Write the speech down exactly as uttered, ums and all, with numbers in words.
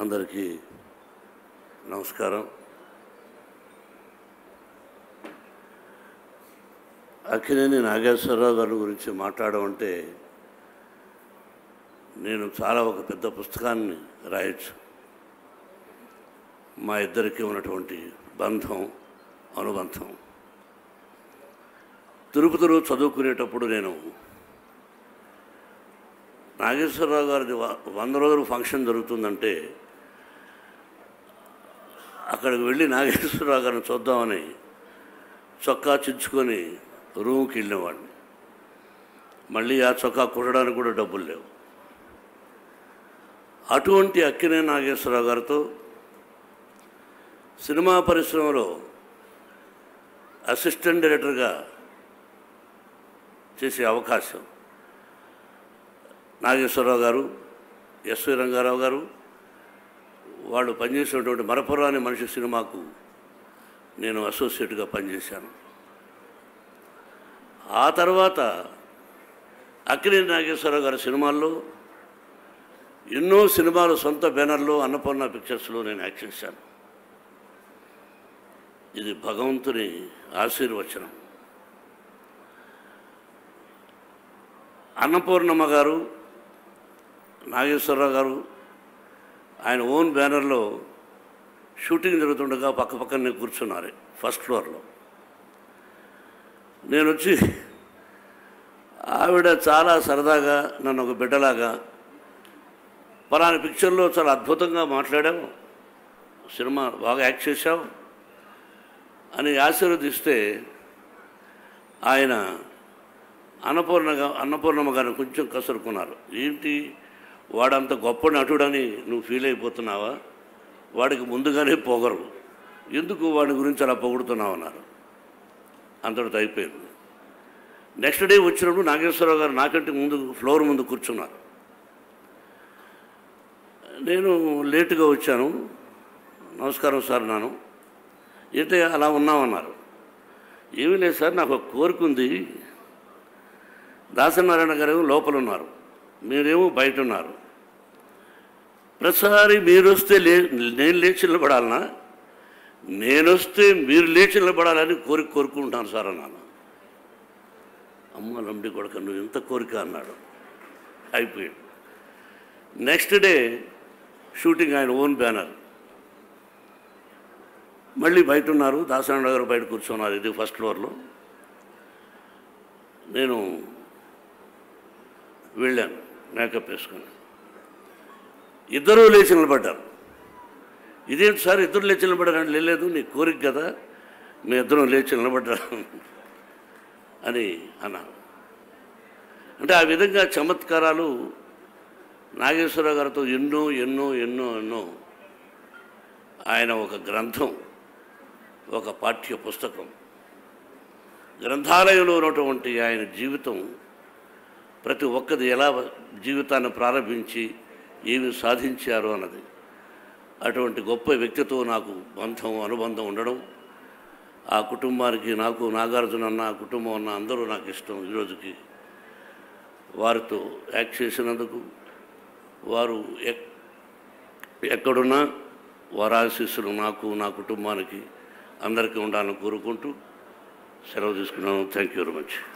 అందరికీ నమస్కారం. అక్కినేని నాగేశ్వరరావు గారి గురించి మాట్లాడమంటే నేను చాలా ఒక పెద్ద పుస్తకాన్ని రాయొచ్చు. మా ఇద్దరికి ఉన్నటువంటి బంధం, అనుబంధం. తిరుపతిలో చదువుకునేటప్పుడు నేను నాగేశ్వరరావు గారిది వంద రోజులు ఫంక్షన్ జరుగుతుందంటే అక్కడికి వెళ్ళి నాగేశ్వరరావు గారిని చూద్దామని చొక్కా చించుకొని రూమ్కి వెళ్ళినవాడిని. మళ్ళీ ఆ చొక్కా కుట్టడానికి కూడా డబ్బులు లేవు. అటువంటి అక్కినేని నాగేశ్వరరావు గారితో సినిమా పరిశ్రమలో అసిస్టెంట్ డైరెక్టర్గా చేసే అవకాశం నాగేశ్వరరావు గారు, ఎస్వి రంగారావు గారు వాళ్ళు పనిచేసినటువంటి మరపురాని మనిషి సినిమాకు నేను అసోసియేట్గా పనిచేశాను. ఆ తర్వాత అక్కినేని నాగేశ్వరరావు గారి సినిమాల్లో ఎన్నో సినిమాలు సొంత బ్యానర్లో అన్నపూర్ణ పిక్చర్స్లో నేను యాక్ట్ చేశాను. ఇది భగవంతుని ఆశీర్వచనం. అన్నపూర్ణమ్మ గారు, నాగేశ్వరరావు గారు ఆయన ఓన్ బ్యానర్లో షూటింగ్ జరుగుతుండగా పక్క పక్కనే కూర్చున్నారు ఫస్ట్ ఫ్లోర్లో. నేను వచ్చి ఆవిడ చాలా సరదాగా నన్ను ఒక బిడ్డలాగా, పలానా పిక్చర్లో చాలా అద్భుతంగా మాట్లాడావు, సినిమా బాగా యాక్ట్ చేశావు అని ఆశీర్వదిస్తే ఆయన అన్నపూర్ణగా అన్నపూర్ణమ్మ గారిని కొంచెం కసురుకున్నారు. ఏంటి వాడంత గొప్ప నటుడని నువ్వు ఫీల్ అయిపోతున్నావా? వాడికి ముందుగానే పొగరు, ఎందుకు వాడి గురించి అలా పొగుడుతున్నావు అన్నారు. అంతటితో అయిపోయింది. నెక్స్ట్ డే వచ్చినప్పుడు నాగేశ్వరరావు గారు నాకంటే ముందు ఫ్లోర్ ముందు కూర్చున్నారు. నేను లేటుగా వచ్చాను. నమస్కారం సార్ నాను. ఏంటి అలా ఉన్నామన్నారు. ఏమీ లేదు సార్, నాకు ఒక కోరిక ఉంది. దాసనారాయణ గారు లోపల ఉన్నారు, మీరేమో బయట ఉన్నారు. ప్రతిసారి మీరు వస్తే లే నేను లేచి నిలబడాలనా, నేను వస్తే మీరు లేచి నిలబడాలని కోరిక కోరుకుంటాను సార్ అన్నాను. అమ్మ లంబడి కొడుక, నువ్వు ఎంత కోరిక అన్నాడు. అయిపోయాడు. నెక్స్ట్ డే షూటింగ్, ఆయన ఓన్ బ్యానర్. మళ్ళీ బయట ఉన్నారు, దాసనారాయణ గారు బయట కూర్చున్నారు, ఇది ఫస్ట్ ఫ్లోర్లో. నేను వెళ్ళాను మేకప్ వేసుకొని. ఇద్దరూ లేచి నిలబడ్డారు. ఇదేంటి సార్ ఇద్దరు లేచి నిలబడ్డారు? లేదు, నీ కోరిక కదా, మీ ఇద్దరం లేచి నిలబడ్డారు అని అన్నాను. అంటే ఆ విధంగా చమత్కారాలు నాగేశ్వరరావు గారితో ఎన్నో ఎన్నో ఎన్నో ఎన్నో ఆయన ఒక గ్రంథం, ఒక పాఠ్య పుస్తకం. గ్రంథాలయంలో ఉన్నటువంటి ఆయన జీవితం, ప్రతి ఒక్కది ఎలా జీవితాన్ని ప్రారంభించి ఏమి సాధించారు అన్నది. అటువంటి గొప్ప వ్యక్తితో నాకు బంధం, అనుబంధం ఉండడం, ఆ కుటుంబానికి, నాకు, నాగార్జున అన్న, ఆ కుటుంబం అన్న అందరూ నాకు ఇష్టం. ఈరోజుకి వారితో యాక్ట్ చేసినందుకు, వారు ఎక్ ఎక్కడున్నా వారి ఆశీస్సులు నాకు, నా కుటుంబానికి, అందరికీ ఉండాలని కోరుకుంటూ సెలవు తీసుకున్నాను. Thank you very much.